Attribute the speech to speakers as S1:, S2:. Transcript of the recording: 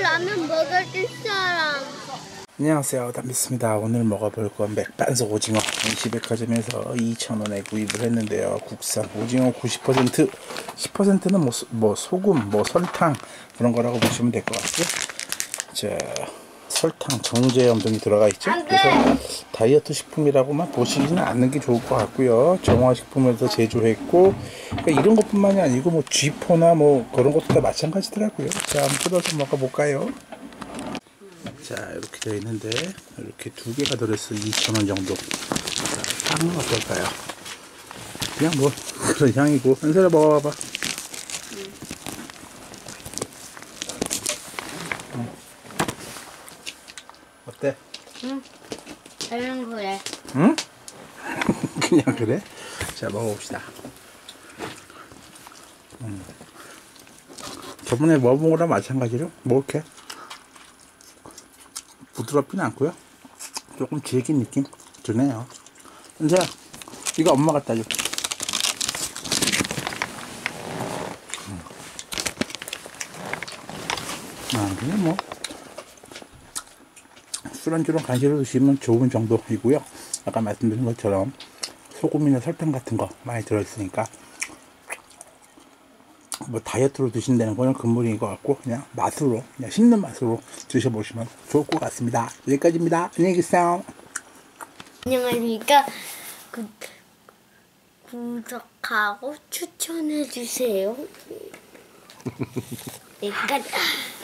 S1: 라면 먹어줄 사람.
S2: 안녕하세요, 담비스입니다. 오늘 먹어볼 건 맥반석 오징어. 임시백화점에서 2,000원에 구입을 했는데요. 국산 오징어 90%, 10%는 뭐 소금, 뭐 설탕 그런 거라고 보시면 될 것 같고요. 자, 설탕, 정제염 등이 들어가 있죠. 그래서 다이어트 식품이라고만 보시지는 않는 게 좋을 것 같고요. 정화식품에서 제조했고, 그러니까 이런 것뿐만이 아니고 뭐 쥐포나 뭐 그런 것도 다 마찬가지더라고요. 자, 한번 뜯어서 먹어볼까요? 자, 이렇게 되어 있는데 이렇게 두 개가 들어있어요. 2,000원 정도. 자, 향은 어떨까요? 그냥 뭐 그런 향이고. 한사람 먹어봐봐. 어때?
S1: 응. 그냥 그래.
S2: 응? 그냥 그래? 자, 먹어봅시다. 저번에 먹어본 거랑 마찬가지로 뭐 이렇게 부드럽지는 않고요. 조금 질긴 느낌 드네요. 근데 이거 엄마가 따줘. 그냥 뭐 술안주로 간식으로 드시면 좋은 정도이고요. 아까 말씀드린 것처럼 소금이나 설탕 같은 거 많이 들어있으니까 뭐 다이어트로 드신다는 거는 금물인 것 같고 그냥 맛으로, 그냥 씹는 맛으로 드셔보시면 좋을 것 같습니다. 여기까지입니다. 안녕히 계세요.
S1: 안녕하십니까. 구독하고 추천해주세요. 여기까지.